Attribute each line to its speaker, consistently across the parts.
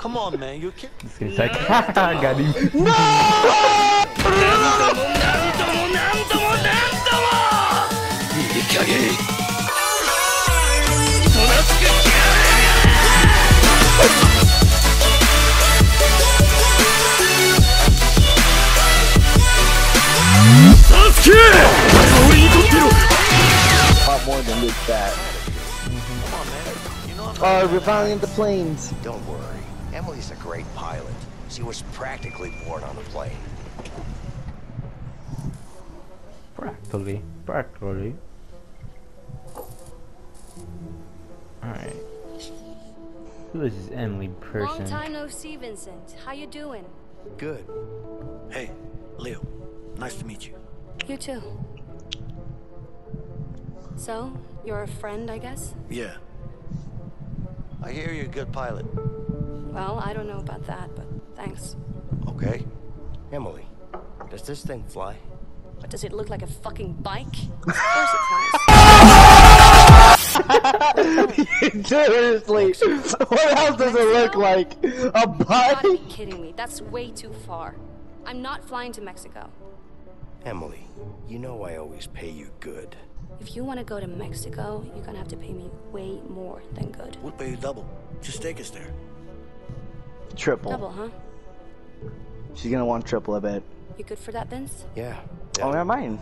Speaker 1: Come on, man, you're kidding.
Speaker 2: This guy's like, haha, got him. No!
Speaker 3: A lot more than this that.
Speaker 1: Come on, man. You know I'm not
Speaker 3: Oh, we're finally in the planes.
Speaker 4: Don't worry. Emily's a great pilot. She was practically born on the plane.
Speaker 2: Practically. Alright. Who is this Emily person?
Speaker 5: Long time no see, Vincent. How you doing?
Speaker 4: Good.
Speaker 1: Hey, Leo. Nice to meet you.
Speaker 5: You too. So, you're a friend, I guess?
Speaker 1: Yeah. I hear you're a good pilot.
Speaker 5: Well, I don't know about that, but thanks.
Speaker 4: Okay. Emily, does this thing fly?
Speaker 5: But does it look like a fucking bike? Of course it flies.
Speaker 3: Seriously, what else does it look like? A
Speaker 5: You gotta be
Speaker 3: bike?
Speaker 5: kidding me. That's way too far. I'm not flying to Mexico.
Speaker 4: Emily, you know I always pay you good.
Speaker 5: If you want to go to Mexico, you're gonna have to pay me way more than good.
Speaker 1: We'll pay you double. Just take us there.
Speaker 3: Triple.
Speaker 5: Double, huh?
Speaker 3: She's gonna want triple, I bet.
Speaker 5: You good for that, Vince?
Speaker 4: Yeah.
Speaker 3: Oh, never mind.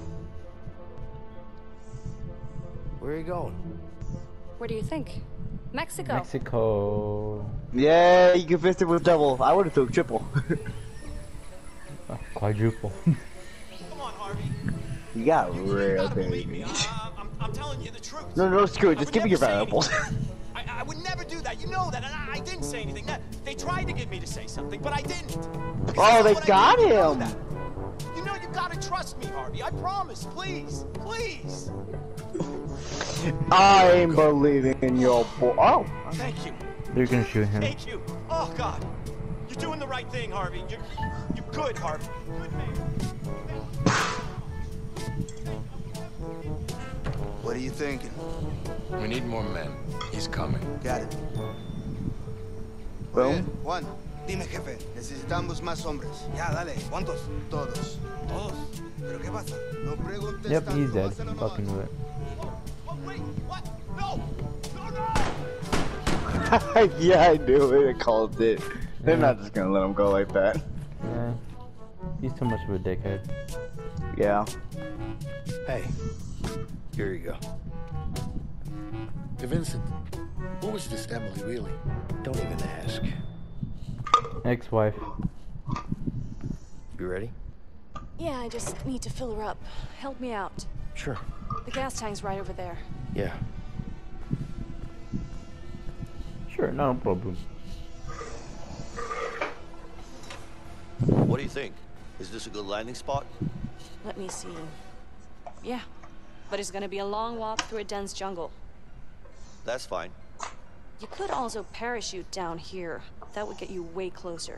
Speaker 4: Where are you going?
Speaker 5: Where do you think? Mexico.
Speaker 2: Mexico.
Speaker 3: Yeah, you can fist it with double. I would have took triple.
Speaker 2: Quadruple.
Speaker 6: Come on, Harvey.
Speaker 3: You got
Speaker 6: You
Speaker 3: real
Speaker 6: gotta believe me.
Speaker 3: baby.
Speaker 6: I'm telling you the truth.
Speaker 3: No, screw it. Just
Speaker 6: I
Speaker 3: give
Speaker 6: would
Speaker 3: me your
Speaker 6: never say
Speaker 3: valuables.
Speaker 6: anything. I would never do that. You know that. And I didn't say anything. They tried to get me to say something, but I didn't. Because
Speaker 3: Oh,
Speaker 6: that's
Speaker 3: they
Speaker 6: what I
Speaker 3: got
Speaker 6: do. You know
Speaker 3: him.
Speaker 6: that. You know you gotta trust me, Harvey. I promise. Please. Please.
Speaker 3: I'm believing in your boy. Oh.
Speaker 6: Thank you.
Speaker 2: They're gonna shoot him.
Speaker 6: Thank you. Oh, God. You're doing the right thing, Harvey. You're good, Harvey. Good man.
Speaker 7: What are you thinking?
Speaker 8: We need more men. He's coming.
Speaker 7: Got it.
Speaker 3: Boom.
Speaker 7: Oye, Juan, dime, jefe. Necesitamos más hombres. Ya, dale. ¿Cuántos? Todos. ¿Todos? ¿Pero qué pasa? No preguntes
Speaker 2: Yep,
Speaker 7: tanto,
Speaker 2: he's dead.
Speaker 7: hazlo nomás.
Speaker 2: Fucking with it.
Speaker 6: Oh, wait. What? No. No.
Speaker 3: Yeah, I knew it. I called it. They're
Speaker 2: Yeah.
Speaker 3: not just gonna let him go like that.
Speaker 2: Yeah. He's too much of a dickhead.
Speaker 3: Yeah.
Speaker 4: Hey, here you go.
Speaker 8: Hey, Vincent, who was this Emily really?
Speaker 4: Don't even ask.
Speaker 2: Ex-wife.
Speaker 4: You ready?
Speaker 5: Yeah, I just need to fill her up. Help me out.
Speaker 4: Sure.
Speaker 5: The gas tank's right over there.
Speaker 4: Yeah.
Speaker 2: Sure, no problem.
Speaker 1: What do you think? Is this a good landing spot?
Speaker 5: Let me see. Yeah, but it's gonna be a long walk through a dense jungle.
Speaker 1: That's fine.
Speaker 5: You could also parachute down here. That would get you way closer.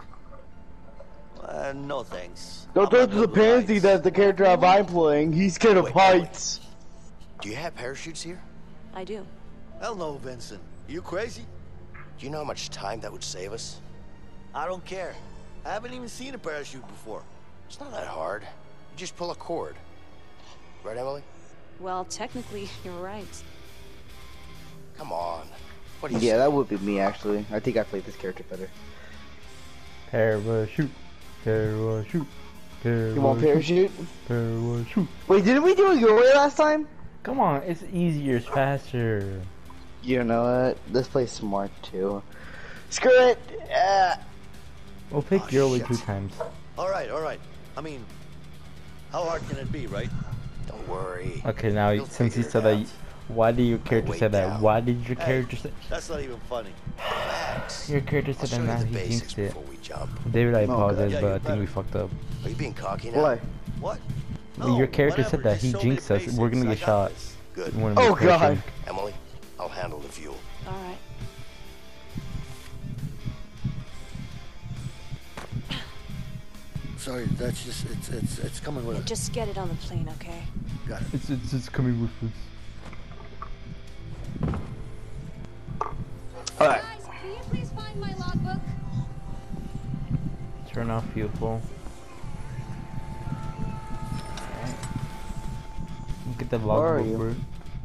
Speaker 1: No thanks.
Speaker 3: Don't
Speaker 1: I'm
Speaker 3: throw
Speaker 1: not
Speaker 3: to the
Speaker 1: good with
Speaker 3: pansy
Speaker 1: heights.
Speaker 3: that's the character I'm playing. He's scared of
Speaker 4: Wait,
Speaker 3: heights.
Speaker 4: Do you have parachutes here?
Speaker 5: I do.
Speaker 1: Hell no, Vincent. You crazy?
Speaker 4: Do you know how much time that would save us?
Speaker 1: I don't care. I haven't even seen a parachute before.
Speaker 4: It's not that hard. You just pull a cord. Right, Emily?
Speaker 5: Well, technically, you're right.
Speaker 4: Come on. What do you
Speaker 3: Yeah,
Speaker 4: say?
Speaker 3: that would be me actually. I think I played this character better.
Speaker 2: Parachute. Parachute.
Speaker 3: You want parachute?
Speaker 2: Parachute.
Speaker 3: Wait, didn't we do it your way last time?
Speaker 2: Come on, it's easier, it's faster.
Speaker 3: You know what? This plays smart too. Screw it!
Speaker 2: We'll pick
Speaker 4: Oh,
Speaker 2: your way
Speaker 4: shit.
Speaker 2: 2 times.
Speaker 1: All right. I mean, how hard can it be, right?
Speaker 4: Don't worry.
Speaker 2: Okay, now
Speaker 4: You'll
Speaker 2: since you
Speaker 4: figure
Speaker 2: said
Speaker 4: it
Speaker 2: that,
Speaker 4: out.
Speaker 2: why did your character
Speaker 4: way
Speaker 2: say that?
Speaker 4: down.
Speaker 2: Why did your
Speaker 1: Hey,
Speaker 2: character say?
Speaker 1: That's not even funny.
Speaker 4: Relax.
Speaker 2: Your character
Speaker 4: I'll
Speaker 2: said
Speaker 4: show
Speaker 2: that
Speaker 4: you
Speaker 2: now
Speaker 4: the
Speaker 2: he
Speaker 4: basics
Speaker 2: jinxed it.
Speaker 4: before we jump.
Speaker 2: David, I
Speaker 3: Okay.
Speaker 2: apologize,
Speaker 1: Yeah,
Speaker 2: but
Speaker 1: you
Speaker 2: I think
Speaker 1: better.
Speaker 2: we fucked up.
Speaker 4: Are you being cocky now?
Speaker 3: What?
Speaker 1: What?
Speaker 2: Your character said that
Speaker 1: Just
Speaker 2: he
Speaker 1: show me
Speaker 2: jinxed
Speaker 1: the
Speaker 2: us. We're gonna
Speaker 1: basics.
Speaker 2: get
Speaker 1: I got
Speaker 2: shot.
Speaker 1: this.
Speaker 4: Good.
Speaker 2: When we
Speaker 3: Oh,
Speaker 2: crash
Speaker 3: God.
Speaker 2: in.
Speaker 4: Emily, I'll handle the fuel.
Speaker 5: All right.
Speaker 8: Sorry, that's just it's coming with us.
Speaker 5: Just get it on the plane, okay?
Speaker 8: Got it.
Speaker 2: It's coming with us.
Speaker 3: Alright.
Speaker 5: Guys, can you please find my logbook?
Speaker 2: Turn off fuel flow. Get the
Speaker 3: Where are
Speaker 2: logbook,
Speaker 3: you?
Speaker 2: bro.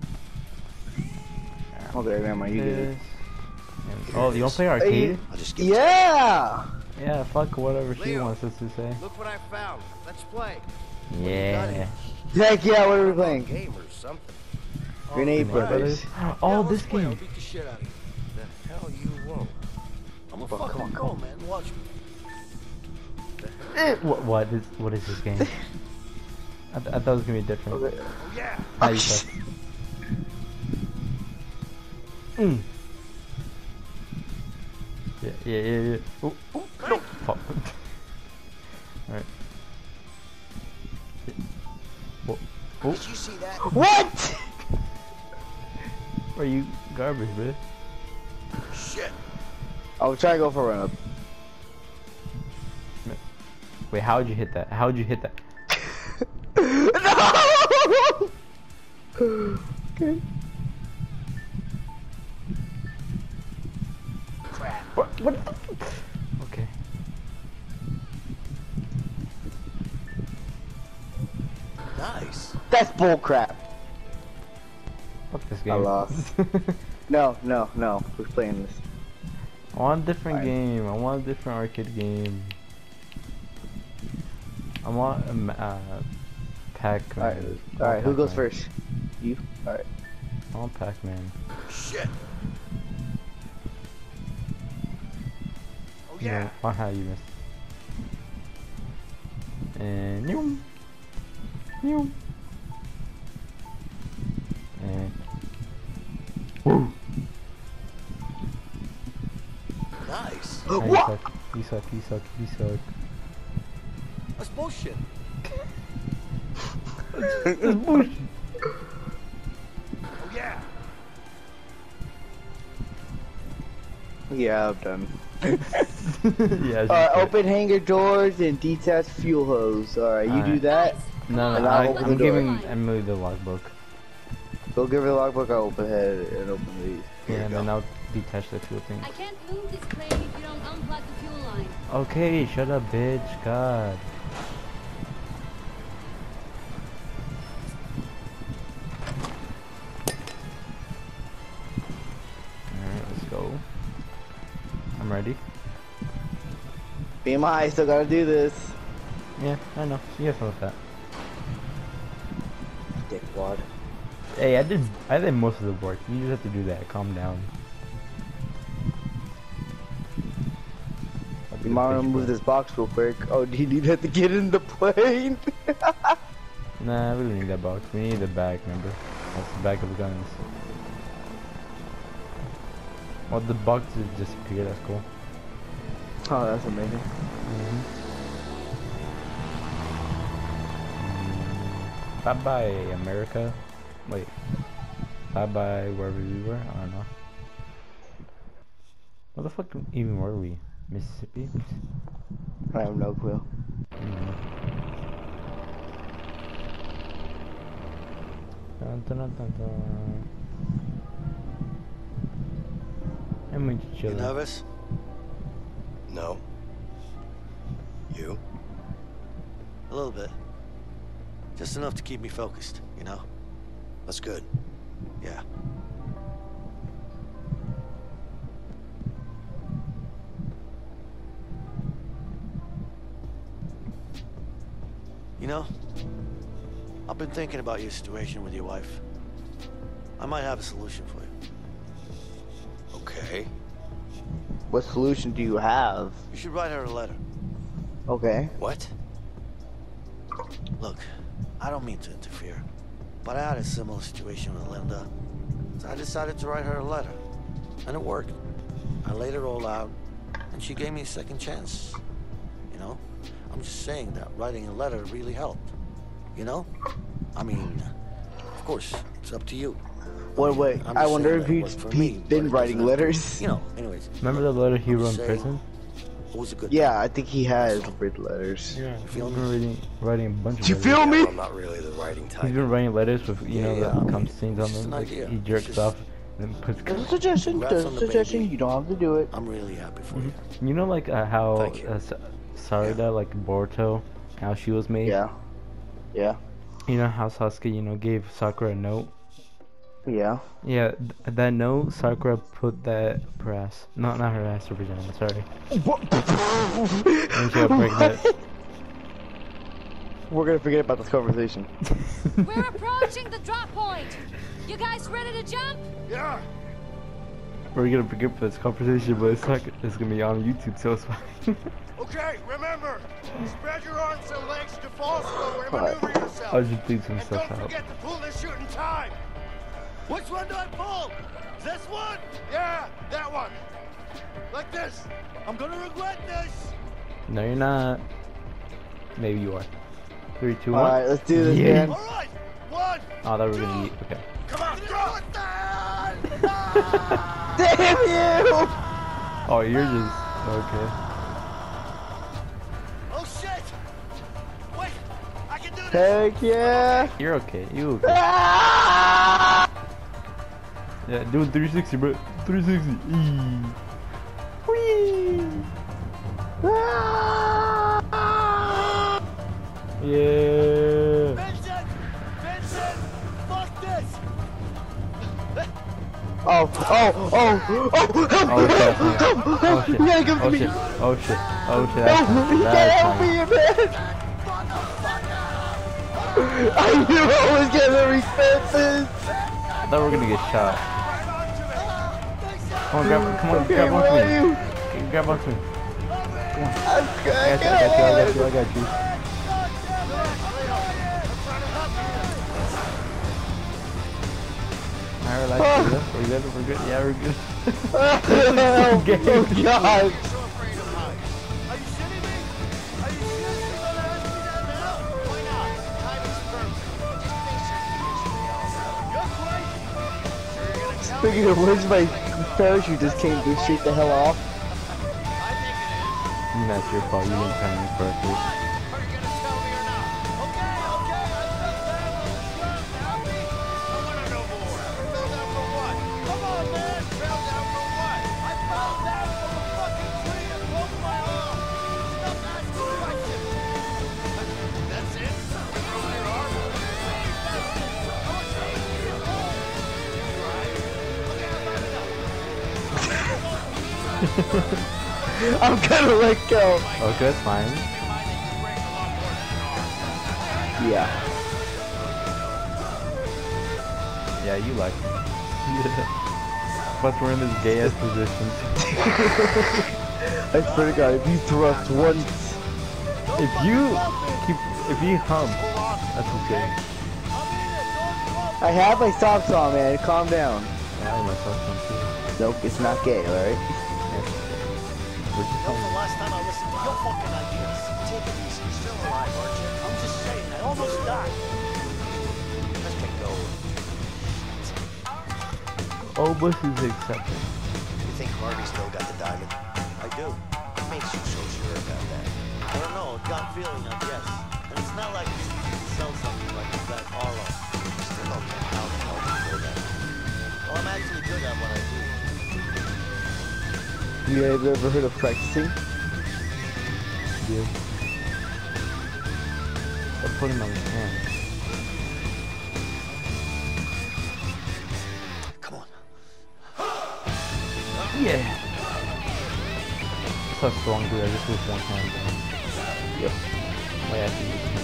Speaker 3: Okay, never mind. You did it.
Speaker 2: Oh, you wanna play arcade?
Speaker 4: I'll just get
Speaker 3: Yeah!
Speaker 2: Yeah, fuck whatever she
Speaker 7: Leo.
Speaker 2: wants us to say.
Speaker 7: Look what I found. Let's play.
Speaker 2: Yeah.
Speaker 3: Heck yeah, what are we playing?
Speaker 7: Game or something.
Speaker 3: Grenade Brothers.
Speaker 2: Oh, this game.
Speaker 4: beat the shit out of you. The hell you won't. I'm a
Speaker 3: Come
Speaker 4: fucking
Speaker 3: on,
Speaker 4: pro, man. Watch me.
Speaker 2: What is this game? I thought it was gonna be different.
Speaker 3: Okay.
Speaker 7: Oh yeah.
Speaker 2: Ah, you suck. Yeah. Oh, no. Fuck. Alright. Oh.
Speaker 7: Did you see that?
Speaker 3: What?
Speaker 2: Are you garbage, bro?
Speaker 4: Shit.
Speaker 3: I'll try to go for a run up.
Speaker 2: Wait, how'd you hit that? How'd you hit that?
Speaker 3: No! Okay.
Speaker 2: What the? Okay.
Speaker 4: Nice.
Speaker 3: That's bullcrap.
Speaker 2: Fuck this game.
Speaker 3: I lost. No. Who's playing this?
Speaker 2: I want a different
Speaker 3: Alright.
Speaker 2: game. I want a different arcade game. I want a Pac-Man.
Speaker 3: Alright, who goes
Speaker 2: Pac-Man.
Speaker 3: first? You? Alright.
Speaker 2: I want Pac-Man.
Speaker 4: Shit.
Speaker 7: Oh yeah.
Speaker 2: No, how you missed. And Noom. And woo.
Speaker 4: Nice.
Speaker 2: Oh,
Speaker 3: What?
Speaker 2: you suck.
Speaker 4: That's bullshit.
Speaker 2: That's bullshit.
Speaker 7: Oh yeah.
Speaker 3: Yeah, I'm done.
Speaker 2: Yeah.
Speaker 3: Alright, open hangar doors and detach fuel hose. Alright, you do
Speaker 2: Alright.
Speaker 3: that.
Speaker 2: No,
Speaker 3: And I'll open
Speaker 2: I'm
Speaker 3: the door.
Speaker 2: giving Emily the logbook.
Speaker 3: Go give her the logbook, I'll open it and open these.
Speaker 2: Yeah, and then I'll detach the fuel thing.
Speaker 5: I can't move this plane if you don't unplug the fuel line.
Speaker 2: Okay, shut up, bitch. God. Alright, let's go. I'm ready.
Speaker 3: BMI, still gotta do this.
Speaker 2: Yeah, I know. You have fun with that.
Speaker 3: Dickwad.
Speaker 2: Hey, I did most of the work. You just have to do that. Calm down. I'll be the
Speaker 3: You might wanna
Speaker 2: bitch,
Speaker 3: move
Speaker 2: bro.
Speaker 3: this box real quick. Oh, do you need that to get in the plane?
Speaker 2: Nah, we don't need that box. We need the bag, remember? That's the bag of guns. Well, the box just disappeared. That's cool.
Speaker 3: Oh, that's amazing.
Speaker 2: Bye bye, America. Wait. Bye bye, wherever we were. I don't know. What the fuck even were we? Mississippi?
Speaker 3: I have no clue.
Speaker 2: Dun, dun, dun, dun, dun. And we just
Speaker 4: You
Speaker 2: chilling.
Speaker 4: nervous? No. You?
Speaker 1: A little bit. Just enough to keep me focused, you know?
Speaker 4: That's good.
Speaker 1: Yeah. You know, I've been thinking about your situation with your wife. I might have a solution for you.
Speaker 4: Okay.
Speaker 3: What solution do you have?
Speaker 1: You should write her a letter.
Speaker 3: Okay.
Speaker 4: What?
Speaker 1: Look, I don't mean to interfere, but I had a similar situation with Linda. So I decided to write her a letter. And it worked. I laid it all out, and she gave me a second chance. You know? I'm just saying that writing a letter really helped. You know? I mean, of course, it's up to you.
Speaker 3: Wait,
Speaker 1: I'm
Speaker 3: I
Speaker 1: just
Speaker 3: wonder
Speaker 1: saying
Speaker 3: if
Speaker 1: that it
Speaker 3: he's
Speaker 1: worked for me, but
Speaker 3: been
Speaker 1: it
Speaker 3: writing
Speaker 1: doesn't have to.
Speaker 3: letters.
Speaker 1: You know, anyways.
Speaker 2: Remember the letter he
Speaker 1: I'm
Speaker 2: wrote in
Speaker 1: saying,
Speaker 2: prison?
Speaker 1: It was a good
Speaker 3: Yeah, I think he has written letters.
Speaker 2: Yeah,
Speaker 1: You
Speaker 2: he's
Speaker 1: feel
Speaker 2: been writing a bunch of
Speaker 3: You
Speaker 2: letters.
Speaker 3: feel me?
Speaker 4: I'm not really the writing type.
Speaker 2: He's been writing letters with, you know,
Speaker 1: Yeah, I
Speaker 2: the
Speaker 1: mean,
Speaker 2: cum scenes on
Speaker 1: it's just
Speaker 2: them.
Speaker 1: an
Speaker 2: Like,
Speaker 1: idea.
Speaker 2: he
Speaker 1: It's
Speaker 2: jerks
Speaker 1: just-
Speaker 2: off and then puts.
Speaker 3: There's a suggestion.
Speaker 1: Congrats
Speaker 3: There's
Speaker 1: on
Speaker 3: a
Speaker 1: the
Speaker 3: suggestion.
Speaker 1: baby.
Speaker 3: You don't have to do it.
Speaker 1: I'm really happy for you.
Speaker 2: You know, like how
Speaker 4: Thank you.
Speaker 2: Sarada, like Boruto, how she was made.
Speaker 3: Yeah. Yeah.
Speaker 2: You know how Sasuke, you know, gave Sakura a note.
Speaker 3: Yeah.
Speaker 2: Yeah, that note, Sakura put that up her ass. No, not her ass, her vagina. Sorry. And she got pregnant.
Speaker 3: We're gonna forget about this conversation.
Speaker 5: We're approaching the drop point. You guys ready to jump?
Speaker 7: Yeah.
Speaker 2: We're gonna forget about this conversation, but it's not. It's gonna be on YouTube, so it's fine.
Speaker 7: Okay, remember, spread your arms and legs to fall slow and
Speaker 3: Alright.
Speaker 7: maneuver yourself.
Speaker 2: I'll just leave some
Speaker 7: And
Speaker 2: stuff
Speaker 7: don't
Speaker 2: out.
Speaker 7: forget to pull the shooting time. Which one do I pull? This one? Yeah, that one. Like this. I'm gonna regret this.
Speaker 2: No, you're not. Maybe you are. 3, 2, 1.
Speaker 3: Alright, let's do this,
Speaker 2: Yeah.
Speaker 3: man.
Speaker 7: All right, 1.
Speaker 2: Oh, that we're gonna eat. Okay.
Speaker 7: Come on, go.
Speaker 3: Damn you!
Speaker 2: Oh, you're just okay.
Speaker 7: Oh shit! Wait, I can do this.
Speaker 3: Heck yeah!
Speaker 2: You're okay. You okay?
Speaker 3: Ah!
Speaker 2: Yeah, do it 360, bro. 360. Whee!
Speaker 3: Ah!
Speaker 2: Yeah.
Speaker 7: Vincent, fuck this.
Speaker 3: Oh, oh, oh, oh,
Speaker 2: Oh shit! Oh shit!
Speaker 3: You gotta come
Speaker 2: Oh
Speaker 3: to me.
Speaker 2: shit! Oh shit! Oh shit!
Speaker 3: No, you can't help me, man. I knew I was gonna regret this.
Speaker 2: I thought we were gonna get shot. Come on, grab onto me. Grab onto me.
Speaker 3: I'm
Speaker 2: I got you. Alright, relax. We're good. We're good. Yeah, we're good.
Speaker 3: Oh,
Speaker 2: Game.
Speaker 3: God.
Speaker 7: So afraid of heights. Are you shitting me? Are you seriously gonna ask me that now? Why not? Timing's perfect. Just face your fears, You're crazy. Sure you're gonna tell me?
Speaker 3: Speaking of which, my parachute just came to shoot the hell off.
Speaker 7: I think it is.
Speaker 2: That's your fault. You didn't time it correctly.
Speaker 7: What? Are you gonna tell me or not? Okay, I felt that a little shot. Tell me. I wanna know more. Fell down for what? Come on, man. Fell down for what? I fell down from a fucking tree and broke my arm. Stop asking questions. That's it? You broke your arm?
Speaker 3: I'm gonna let go.
Speaker 2: Okay, that's fine.
Speaker 3: Yeah.
Speaker 2: Yeah, you like me. Plus, we're in this gay ass position.
Speaker 3: I swear to God, if you thrust once,
Speaker 2: If you hum, that's okay.
Speaker 3: I have my socks on, man. Calm down.
Speaker 2: Yeah, I have my socks on too.
Speaker 3: Nope, it's not gay, alright?
Speaker 2: We're just
Speaker 6: That was the
Speaker 2: hum.
Speaker 6: last time I listened to your fucking ideas. Take it easy. You're still alive, aren't you? I'm just saying. I almost died. Let me go.
Speaker 2: Oh, Bush is accepted.
Speaker 4: You think Harvey still got the diamond?
Speaker 6: I do.
Speaker 4: What makes you so sure about that?
Speaker 6: I don't know. A gut feeling, I guess. And it's not like it's easy to sell something like that Arlo.
Speaker 4: You still don't know how the hell you know that.
Speaker 6: Well, I'm actually good at what I do.
Speaker 3: You guys ever heard of practicing?
Speaker 2: Yeah. I'm putting my hand.
Speaker 6: Come on.
Speaker 2: Yeah. That's how strong dude. I just with one hand.
Speaker 3: Yep.
Speaker 2: Wait, I can use this.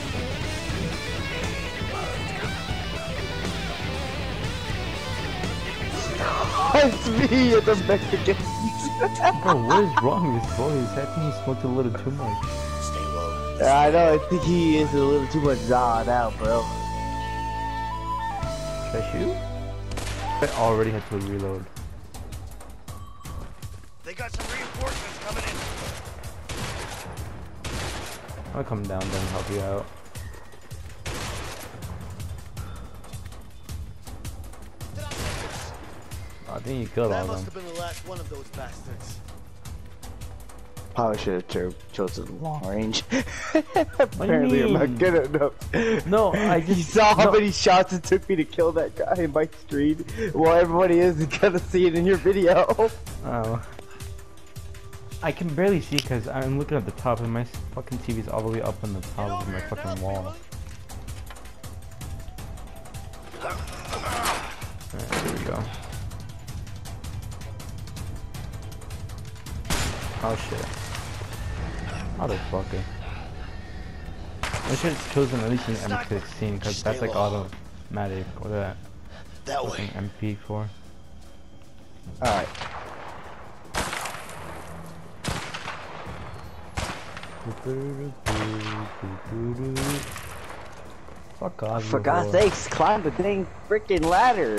Speaker 3: It's me and the Mexicans.
Speaker 2: Bro, what is wrong with this boy? I think he smoked a little too much.
Speaker 4: Stay low.
Speaker 3: I know, I think he is a little too much zoned out, bro.
Speaker 2: Should I shoot? I already had to reload.
Speaker 7: They got some reinforcements coming in.
Speaker 2: I'll come down then and help you out. I think you killed all
Speaker 6: That
Speaker 2: of
Speaker 6: must
Speaker 2: them.
Speaker 6: have been the last one of those bastards.
Speaker 3: Probably should have chosen long range.
Speaker 2: do you
Speaker 3: Apparently, I'm not
Speaker 2: mean?
Speaker 3: good enough.
Speaker 2: No, I
Speaker 3: You
Speaker 2: just
Speaker 3: saw how
Speaker 2: no.
Speaker 3: many shots it took me to kill that guy in my screen? Well, everybody is gonna see it in your video.
Speaker 2: Oh. I can barely see because I'm looking at the top and my fucking TV's all the way up on the top of my fucking wall. Alright, there we go. Oh shit. Motherfucker. I should have chosen at least an M16 because that's like automatic. What is that?
Speaker 6: That way.
Speaker 2: MP4.
Speaker 3: Alright.
Speaker 2: Fuck off.
Speaker 3: For God's sakes, climb the dang freaking ladder.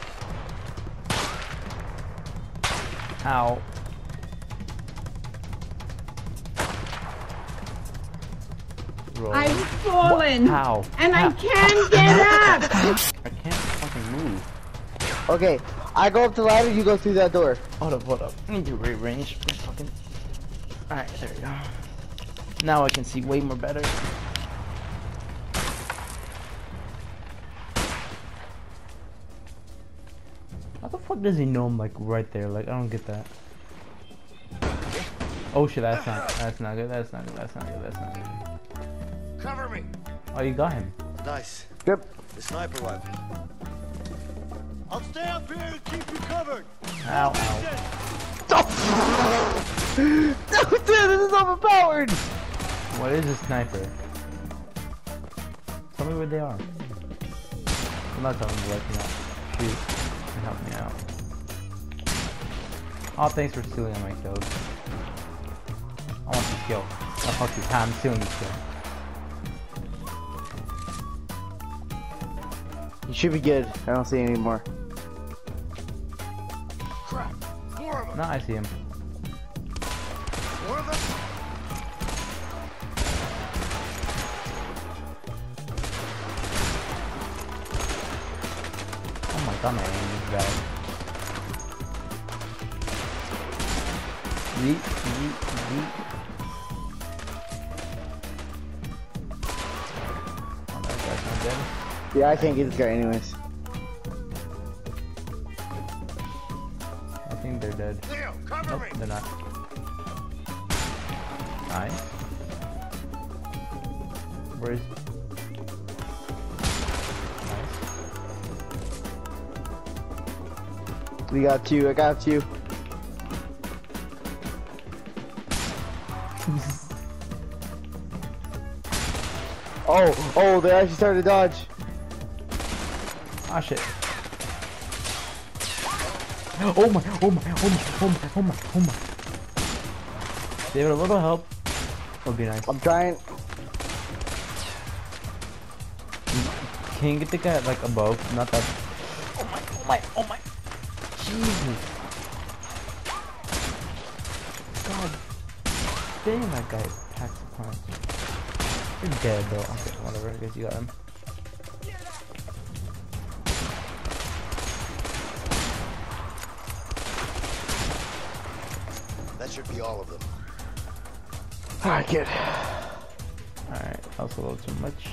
Speaker 2: Ow. Roll.
Speaker 9: I've fallen.
Speaker 2: How?
Speaker 9: And I can't get up.
Speaker 2: I can't fucking move.
Speaker 3: Okay, I go up the ladder, you go through that door.
Speaker 2: Hold up. I need to rearrange. Fucking. Alright, there we go. Now I can see way more better. How the fuck does he know I'm like right there? Like I don't get that. Oh shit, that's not good. That's not good.
Speaker 6: Cover me.
Speaker 2: Oh, you got him.
Speaker 1: Nice.
Speaker 3: Yep.
Speaker 1: The sniper rifle.
Speaker 6: I'll stay up here and keep you covered.
Speaker 2: Ow.
Speaker 3: Dude, this is overpowered.
Speaker 2: What is a sniper? Tell me where they are. I'm not telling you, like, no. Shoot. And help me out. Oh, thanks for stealing my kills. I want your kill. Oh, fuck you, I'm stealing this kill.
Speaker 3: You should be good. I don't see any more.
Speaker 6: Crap. More of them.
Speaker 2: No, I see him.
Speaker 6: More of them.
Speaker 2: Oh my god, my aim is bad. Yeet. Oh, that guy's not dead.
Speaker 3: Yeah, I can't get this guy anyways.
Speaker 2: I think they're dead.
Speaker 6: Leo, cover
Speaker 2: Nope,
Speaker 6: me.
Speaker 2: they're not. Nice. Where is... Nice.
Speaker 3: We got you, I got you. Oh, they actually started to dodge.
Speaker 2: Ah shit. Oh my. They have a little help. Would be nice.
Speaker 3: I'm trying.
Speaker 2: Can you get the guy like above? Not that. Oh my. Jesus. God damn, that guy packs a punch. You're dead though. Okay, whatever. I guess you got him.
Speaker 6: That should be all of them.
Speaker 3: Alright, good.
Speaker 2: Alright, that was a little too much.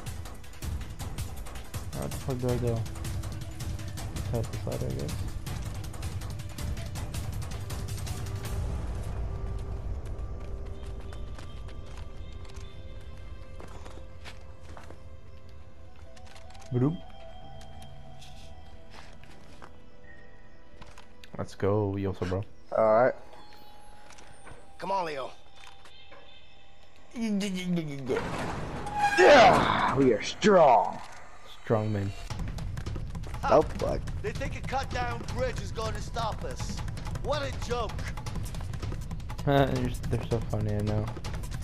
Speaker 2: Where the fuck do I go? Tap this ladder, I guess. Bloop. Let's go, Yosa, bro.
Speaker 3: Alright.
Speaker 6: Come on, Leo.
Speaker 3: Yeah, we are strong.
Speaker 2: Strong man.
Speaker 3: Oh, fuck.
Speaker 6: They think a cut down bridge is going to stop us. What a joke.
Speaker 2: They're so funny, I know.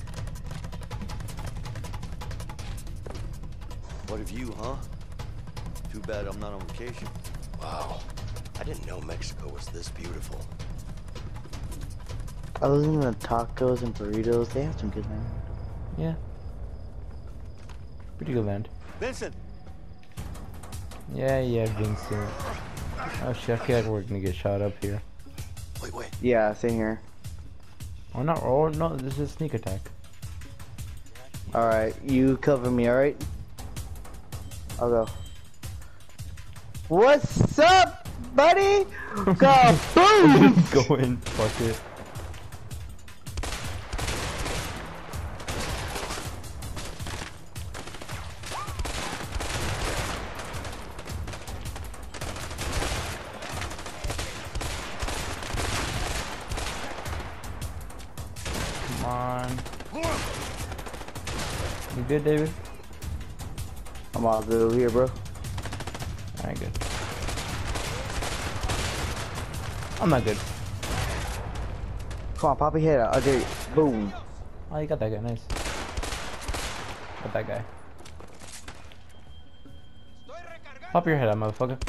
Speaker 1: What of you, huh? Too bad I'm not on vacation.
Speaker 4: Wow. I didn't know Mexico was this beautiful.
Speaker 3: Other than the tacos and burritos, they have some good land.
Speaker 2: Yeah. Pretty good land.
Speaker 6: Vincent.
Speaker 2: Yeah, Vincent. Oh shit, I feel like we're gonna get shot up here.
Speaker 4: Wait.
Speaker 3: Yeah, same here.
Speaker 2: Oh no, this is a sneak attack.
Speaker 3: Alright, you cover me, alright? I'll go. What's up, buddy? Go, boom!
Speaker 2: Go in, fuck it. on. You good, David?
Speaker 3: I'm all good here, bro.
Speaker 2: Alright, good. I'm not good.
Speaker 3: Come on, pop your head out. Okay, boom.
Speaker 2: Oh, you got that guy. Nice. Got that guy. Pop your head out, motherfucker.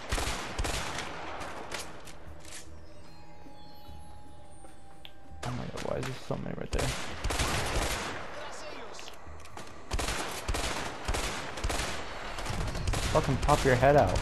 Speaker 2: Oh my god, why is there so many right there? Fucking pop your head out.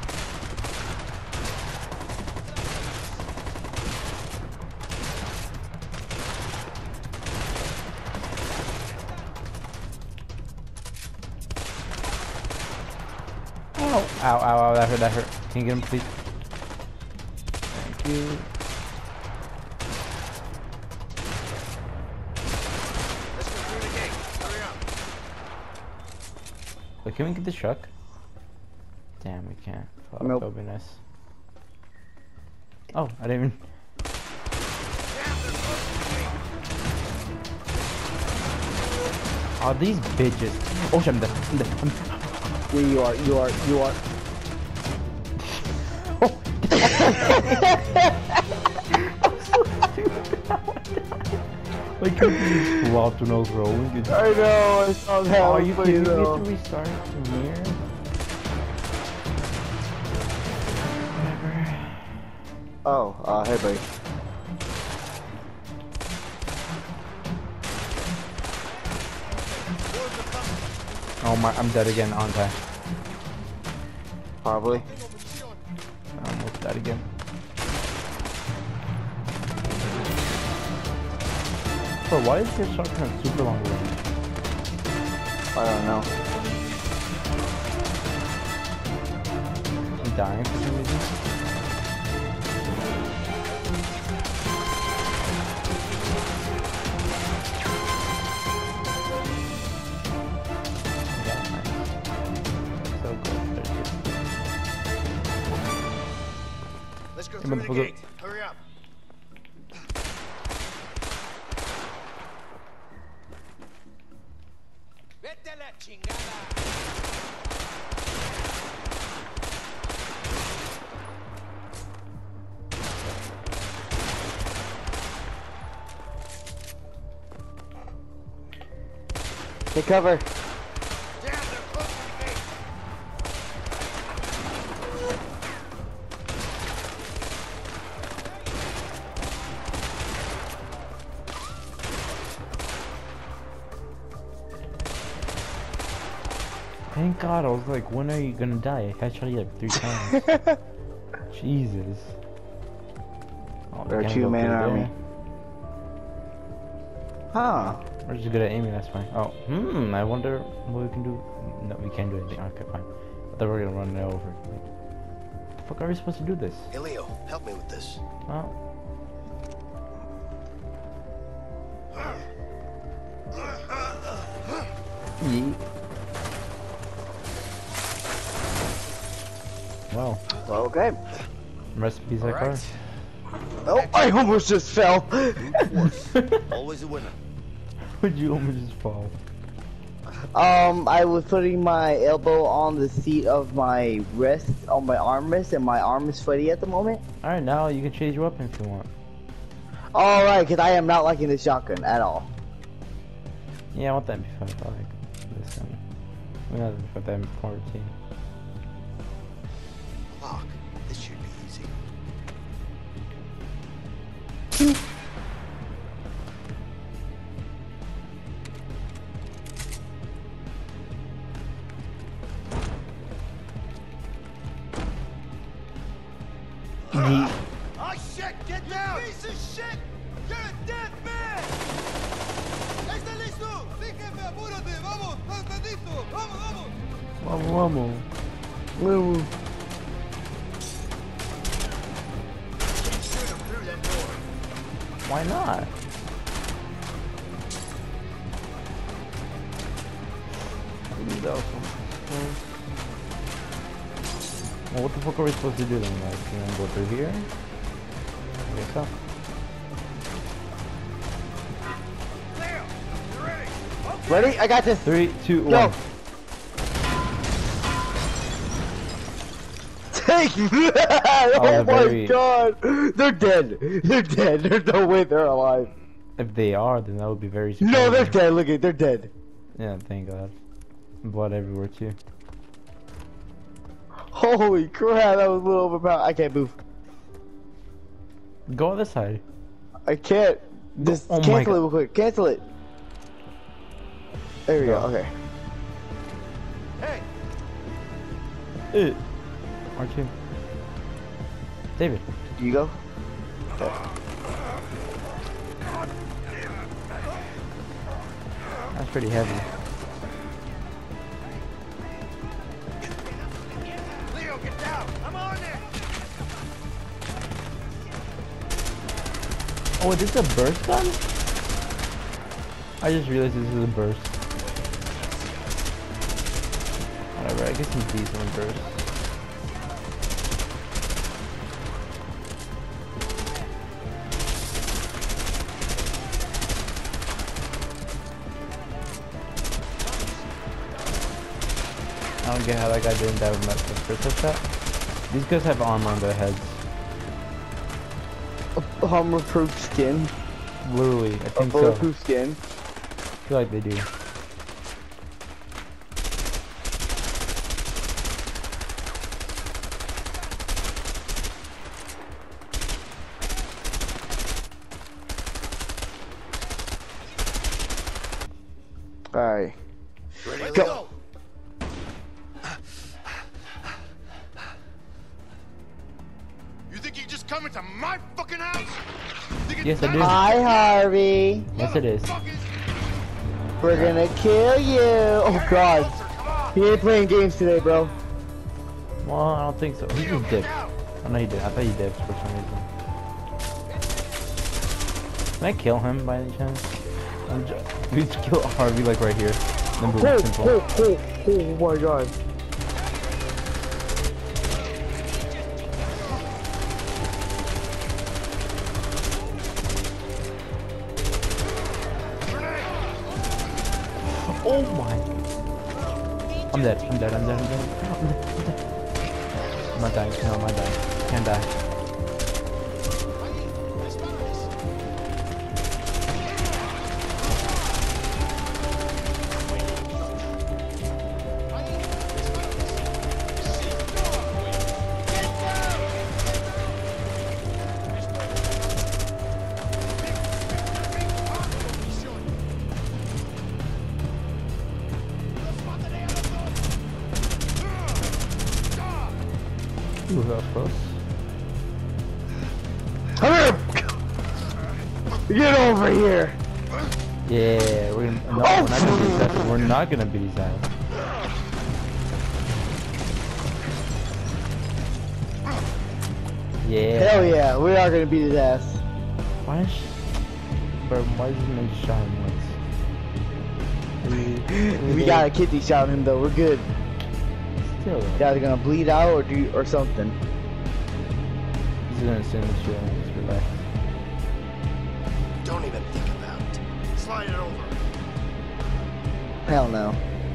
Speaker 2: Ow, ow, ow, that hurt, that hurt. Can you get him, please? Thank you.
Speaker 7: Let's go through the gate. Hurry up.
Speaker 2: Wait, can we get the truck? Damn, we can't. Fuck,
Speaker 3: Nope.
Speaker 2: that would be nice. Oh, I didn't even... Oh, these bitches. Oh shit, I'm dead. I'm dead.
Speaker 3: Yeah, you are.
Speaker 2: Like, you just flopped when I was rolling.
Speaker 3: I know, I saw that.
Speaker 2: Oh, you
Speaker 3: funny
Speaker 2: can get
Speaker 3: though.
Speaker 2: to restart from here? Whatever.
Speaker 3: Oh, hey buddy.
Speaker 2: Oh my, I'm dead again, aren't I?
Speaker 3: Probably.
Speaker 2: I'm almost dead again. Bro, why is your shotgun have super long range?
Speaker 3: I don't know.
Speaker 2: I'm dying for some reason. Yeah, nice. So good.
Speaker 7: Let's go
Speaker 2: Hey,
Speaker 7: through the
Speaker 2: motherfucker.
Speaker 7: gate. Hurry up. Vete a la chingada.
Speaker 3: Take cover.
Speaker 7: Damn, they're closing the gate.
Speaker 2: Thank God, I was like, when are you gonna die? I shot you like 3 times. Jesus. Oh,
Speaker 3: They're a
Speaker 2: can't go
Speaker 3: two-man
Speaker 2: through
Speaker 3: army.
Speaker 2: there.
Speaker 3: Huh.
Speaker 2: We're just good at aiming, that's fine. Oh, I wonder what we can do. No, we can't do anything. Okay, fine. I thought we were gonna run it over. What the fuck are we supposed to do this?
Speaker 4: Hey, Leo, help me with this.
Speaker 2: Oh. Yeet. Wow.
Speaker 3: Okay.
Speaker 2: Recipes that car.
Speaker 3: Oh, I almost just fell.
Speaker 1: Always a winner.
Speaker 2: Would you almost just fall?
Speaker 3: I was putting my elbow on the seat of my wrist, on my armrest, and my arm is sweaty at the moment.
Speaker 2: Alright, now you can change your weapon if you want.
Speaker 3: Alright, because I am not liking the shotgun at all.
Speaker 2: Yeah, I want that MP5. I like this one. I mean, I want that MP14.
Speaker 4: Lock. This should be easy.
Speaker 7: Oh shit, get down! Piece of shit! You're a dead man! ¡Está listo! ¡Sí, jefe, apúrate! ¡Vamos! ¡Está listo! ¡Vamos, vamos!
Speaker 2: Vamos.
Speaker 3: Woo.
Speaker 7: Shoot him through that door.
Speaker 2: Why not? Well, what the fuck are we supposed to do then? Like, you wanna go through here? I guess so.
Speaker 3: Ready? I got this.
Speaker 2: 3, 2, 1.
Speaker 3: Go. Take that! Oh my god! They're dead. They're dead. There's no way they're alive.
Speaker 2: If they are, then that would be very surprising.
Speaker 3: No, they're dead. Look at, they're dead.
Speaker 2: Yeah, thank God. Blood everywhere too.
Speaker 3: Holy crap! That was a little overpowered. I can't move.
Speaker 2: Go other side.
Speaker 3: I can't. Just
Speaker 2: oh
Speaker 3: cancel it real quick. Cancel it. There we go. Okay.
Speaker 6: Hey.
Speaker 2: R2. David.
Speaker 3: You go. Okay.
Speaker 2: That's pretty heavy.
Speaker 6: Leo, get down. I'm on it.
Speaker 2: Oh, is this a burst gun? I just realized this is a burst. Whatever, I guess he's decent with burst. I don't get how that guy didn't die with my first shot. These guys have armor on their heads.
Speaker 3: Armor-proof skin.
Speaker 2: Literally, I think so.
Speaker 3: Bulletproof skin.
Speaker 2: I feel like they do.
Speaker 3: Alright.
Speaker 6: Ready,
Speaker 3: Go.
Speaker 6: Leo? You think you just come into my fucking house?
Speaker 2: Yes, I do.
Speaker 3: Hi, Harvey.
Speaker 2: Yes, it is.
Speaker 3: We're gonna kill you. Oh God. He ain't playing games today, bro.
Speaker 2: Well, I don't think so. He just dipped. Oh no, he did. I thought he dipped for some reason. Can I kill him by any chance? We just kill Harvey like right here. Then boom, simple.
Speaker 3: Oh my God.
Speaker 2: Oh my. I'm dead. I'm dead. I'm dead. I'm dead. I'm not dying. No, I'm not dying. Can't die. Ooh, that was close.
Speaker 3: Get over here.
Speaker 2: Yeah, we're gonna. No, we're not gonna beat his ass. We're not gonna beat his ass. Yeah.
Speaker 3: Hell yeah, we are gonna beat his ass.
Speaker 2: Why is bro, why does he make shine once?
Speaker 3: We got a kidney shot him though, we're good.
Speaker 2: Still.
Speaker 3: Yeah, they're gonna bleed out or something.
Speaker 2: He's gonna send the shit and just relax.
Speaker 6: Don't even think about it. Slide it over.
Speaker 3: Hell no.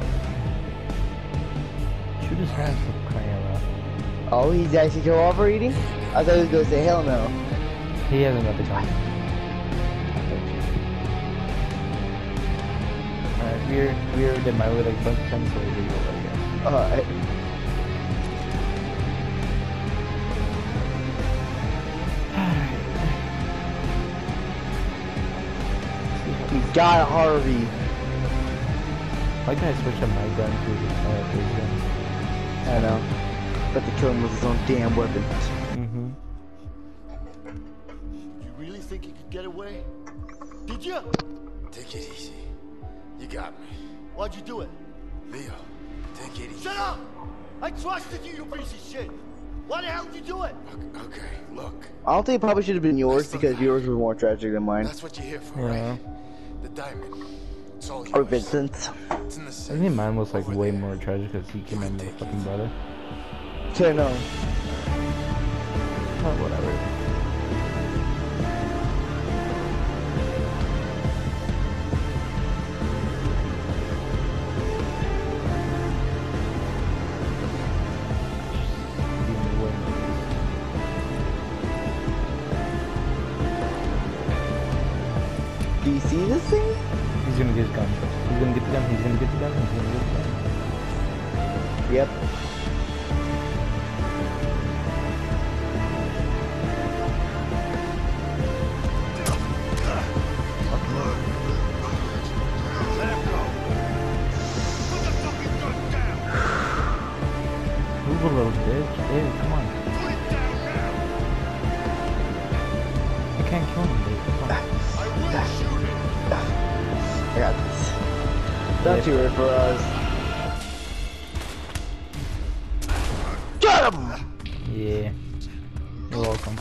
Speaker 2: Shoot his hands for crying out loud.
Speaker 3: Oh, he's actually cooperating? I thought he was gonna say hell no.
Speaker 2: He hasn't got the gun. Alright, we're did my way like a bunch of times, so we go, I guess.
Speaker 3: Alright. We got Harvey.
Speaker 2: Why can't I switch up my gun to his gun?
Speaker 3: I know. But to kill him with his own damn weapon.
Speaker 2: Mm-hmm.
Speaker 6: You really think you could get away? Did you?
Speaker 8: Take it easy. You got me.
Speaker 6: Why'd you do it?
Speaker 8: Leo, take it easy.
Speaker 6: Shut up! I trusted you, you piece of shit! Why the hell did you do it?
Speaker 8: Okay, look.
Speaker 3: I don't think it probably should have been yours because yours was more tragic than mine.
Speaker 8: That's what you're here for,
Speaker 2: Yeah.
Speaker 8: right? The diamond. It's all yours.
Speaker 3: Or Vincent's.
Speaker 8: It's in the
Speaker 2: I
Speaker 8: safe.
Speaker 2: think mine was like
Speaker 8: Over
Speaker 2: way
Speaker 8: there.
Speaker 2: more tragic because he killed my motherfucking brother.
Speaker 3: Okay, no.
Speaker 2: But whatever.
Speaker 3: Do you see this thing?
Speaker 2: He's gonna get his gun. He's gonna get the gun. He's gonna get the gun. He's gonna get the gun.
Speaker 3: Yep.
Speaker 7: Let him go. Put the fucking gun down.
Speaker 2: Move a little bitch. Hey, come on.
Speaker 7: Put it down now.
Speaker 2: I can't kill him, dude. Come on.
Speaker 7: I will shoot him.
Speaker 3: I got this. Don't you worry for us. Get him!
Speaker 2: Yeah. You're welcome.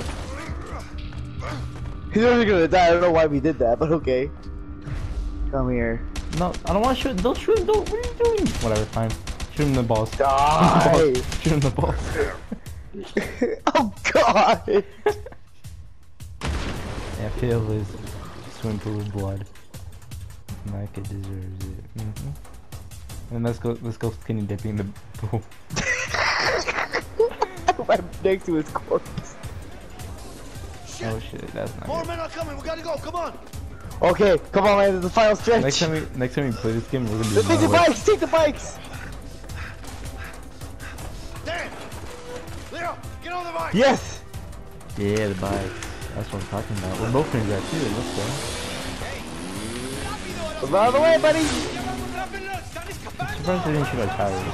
Speaker 3: He's only gonna die. I don't know why we did that, but okay. Come here.
Speaker 2: No, I don't want to shoot. Don't shoot him. Don't. What are you doing? Whatever. Fine. Shoot him in the balls.
Speaker 3: Die!
Speaker 2: Shoot him in the balls.
Speaker 3: Oh god!
Speaker 2: Yeah, fill his swim pool with blood. Micah deserves it. And let's go skinny dipping in the pool.
Speaker 3: Right next to his corpse.
Speaker 2: Oh shit, that's not
Speaker 6: More
Speaker 2: good.
Speaker 6: men are coming. We gotta go. Come on.
Speaker 3: Okay, come on, man. This is the final stretch.
Speaker 2: Next time we play this game, we're gonna do
Speaker 3: Let's take the
Speaker 2: another way.
Speaker 3: bikes. Take the bikes.
Speaker 7: Dan! Leo, get on the bike!
Speaker 3: Yes.
Speaker 2: Yeah, the bike. That's what I'm talking about. We're both doing that too. Let's go.
Speaker 3: Move out of the way, buddy.
Speaker 2: I'm surprised they didn't shoot our tires.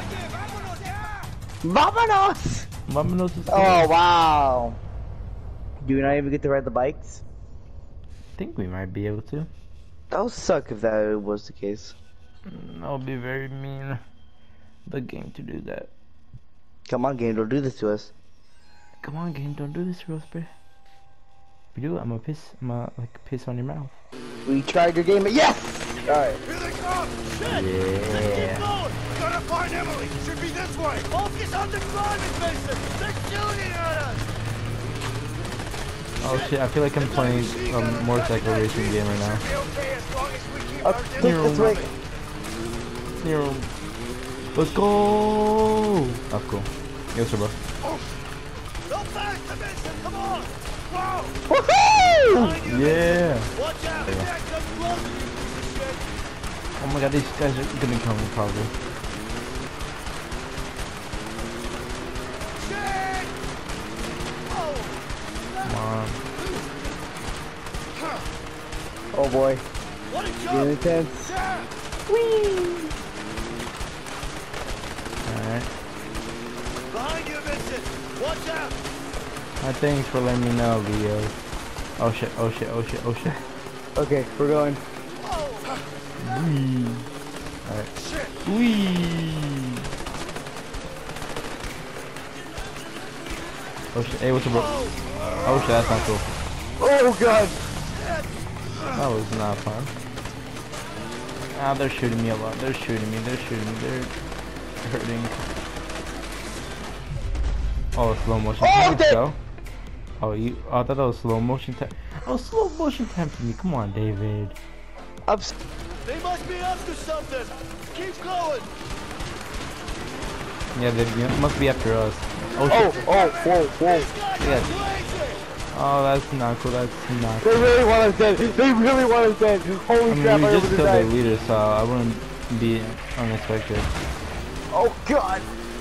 Speaker 3: Vámonos.
Speaker 2: Vámonos is
Speaker 3: Oh wow. Do we not even get to ride the bikes?
Speaker 2: I think we might be able to.
Speaker 3: That would suck if that was the case.
Speaker 2: That would be very mean of the game to do that.
Speaker 3: Come on, game, don't do this to us.
Speaker 2: Come on, game, don't do this to us, bro. If you do, I'm gonna like piss on your mouth.
Speaker 3: We tried your game, but yes. All right.
Speaker 7: Here they come! Shit!
Speaker 2: Yeah.
Speaker 7: We gotta find Emily! Should be this way!
Speaker 6: Focus on the driving, Mason. They're shooting at us.
Speaker 2: Oh shit, I feel like I'm playing a motorcycle racing game right now.
Speaker 7: Be okay as long as we keep
Speaker 3: Up
Speaker 7: our
Speaker 3: this way.
Speaker 2: Nero. Let's go! Oh, cool. Yes, sir, bro.
Speaker 6: Go faster, Mason. Come on.
Speaker 7: Whoa!
Speaker 3: Woohoo!
Speaker 2: Yeah!
Speaker 6: Watch out.
Speaker 2: There you go.
Speaker 6: Jack, come close, you piece of shit.
Speaker 2: Oh my god, these guys are gonna come probably.
Speaker 6: Shit. Oh.
Speaker 2: Come on.
Speaker 3: Oh boy.
Speaker 6: What a
Speaker 3: Getting
Speaker 6: jump.
Speaker 3: intense.
Speaker 6: Yeah.
Speaker 2: Alright.
Speaker 6: Behind you, Vincent. Watch out.
Speaker 2: Thanks for letting me know, Leo. Oh shit, oh shit, oh shit, oh shit.
Speaker 3: Okay, we're going.
Speaker 2: Wee. Alright. Wee. Oh shit, hey, what's up, bro? Oh shit, that's not cool.
Speaker 3: Oh god.
Speaker 2: That was not fun. Ah, they're shooting me a lot. They're shooting me. They're hurting. Oh, slow motion.
Speaker 3: Oh,
Speaker 2: Let's
Speaker 3: they-
Speaker 2: go. Oh, I thought that was slow motion time. Oh, slow motion time for me. Come on, David.
Speaker 3: Ups.
Speaker 6: They must be up to something. Keep going.
Speaker 2: Yeah, they must be after us. Oh,
Speaker 3: Oh,
Speaker 2: shit.
Speaker 3: whoa.
Speaker 6: These guys
Speaker 2: Yeah.
Speaker 6: are crazy.
Speaker 2: Oh, that's not cool. That's not
Speaker 3: They
Speaker 2: cool.
Speaker 3: really want us dead. They really want us dead. Holy
Speaker 2: I mean,
Speaker 3: crap,
Speaker 2: we
Speaker 3: I
Speaker 2: just
Speaker 3: almost
Speaker 2: killed the
Speaker 3: died.
Speaker 2: leader, so I wouldn't be unexpected.
Speaker 3: Oh god.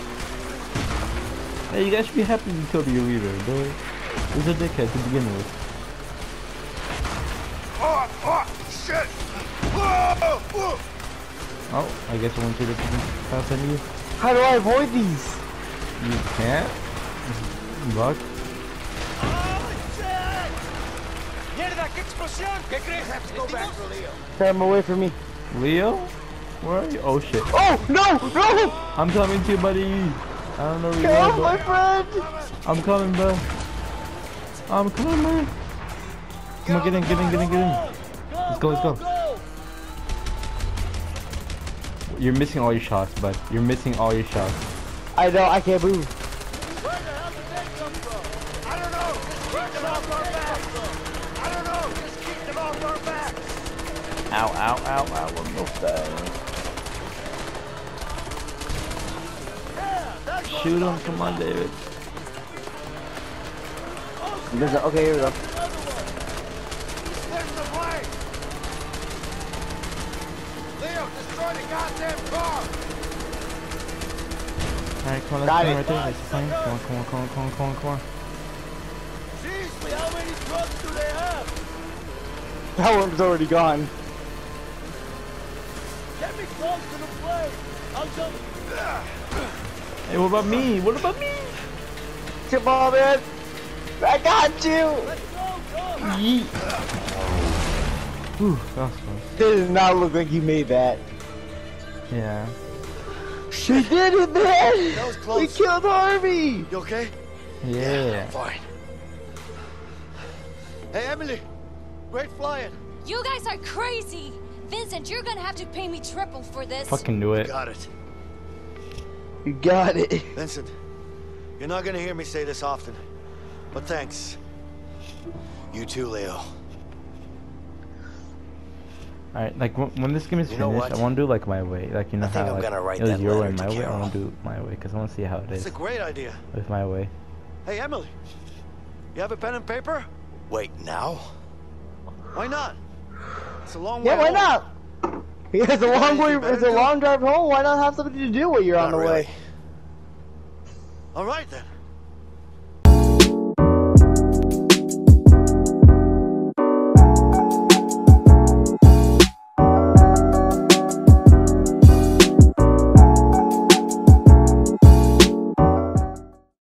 Speaker 2: Hey, you guys should be happy you killed your leader, dude. He's a dickhead to begin with.
Speaker 7: Oh, shit! Whoa! Whoa!
Speaker 2: Oh, I guess I went to the pass on you.
Speaker 3: How do I avoid these?
Speaker 2: You can't. Luck.
Speaker 7: Perhaps go back for Leo.
Speaker 3: Grab him away from me.
Speaker 2: Leo? Where are you? Oh shit.
Speaker 3: Oh, no, no!
Speaker 2: I'm coming to you, buddy. I don't know where you
Speaker 3: Get
Speaker 2: are,
Speaker 3: off my
Speaker 2: but
Speaker 3: friend!
Speaker 2: I'm coming, bro. I'm coming. Come on, get in. Let's go. You're missing all your shots, bud. You're missing all your shots.
Speaker 3: I know, I can't move.
Speaker 6: Where the hell did they come from?
Speaker 7: I don't know. Just keep them off our backs. I don't know. Just keep them off our backs.
Speaker 2: Ow. What the Shoot him. Come on, David.
Speaker 3: Okay, here we go.
Speaker 7: There's Catch the plane! Leo, destroy the goddamn car!
Speaker 2: Alright, come on, let's
Speaker 3: Got
Speaker 2: go
Speaker 3: it.
Speaker 2: right there. Let's plane. Come on, come on, come on, come on, come on, come on.
Speaker 6: Seriously, how many trucks do they have?
Speaker 3: That one's already gone.
Speaker 6: Get me close to the plane. I'll jump.
Speaker 2: Hey, what about me? What about me?
Speaker 3: Come on, man. I got you.
Speaker 6: Let's go, go.
Speaker 2: Yeet. Ooh, that was close.
Speaker 3: Did not look like you made that.
Speaker 2: Yeah.
Speaker 3: We did it, man.
Speaker 1: That was close.
Speaker 3: We killed Harvey.
Speaker 1: You okay?
Speaker 2: Yeah.
Speaker 1: Fine. Hey, Emily. Great flying.
Speaker 5: You guys are crazy! Vincent, you're gonna have to pay me triple for this.
Speaker 2: Fucking do it.
Speaker 1: Got it.
Speaker 3: You got it.
Speaker 1: Vincent, you're not gonna hear me say this often, but thanks.
Speaker 4: You too, Leo.
Speaker 2: Alright, like when this game is
Speaker 4: You know
Speaker 2: finished,
Speaker 4: what?
Speaker 2: I want to do like my way. Like, you know
Speaker 4: I think
Speaker 2: how
Speaker 4: I'm
Speaker 2: like,
Speaker 4: gonna write
Speaker 2: it was
Speaker 4: that
Speaker 2: your way,
Speaker 4: letter
Speaker 2: my
Speaker 4: to
Speaker 2: way. I
Speaker 4: Carol.
Speaker 2: want to do my way because I want to see how it
Speaker 1: It's
Speaker 2: is
Speaker 1: a great idea.
Speaker 2: with my way.
Speaker 1: Hey, Emily. You have a pen and paper?
Speaker 4: Wait, now?
Speaker 1: Why not? It's a long way
Speaker 3: Yeah, why
Speaker 1: home.
Speaker 3: not? It's a long way.
Speaker 1: better
Speaker 3: It's a
Speaker 1: do?
Speaker 3: long drive home. Why not have something to do while you're on
Speaker 4: Not
Speaker 3: the
Speaker 4: really.
Speaker 3: way?
Speaker 1: All right, then.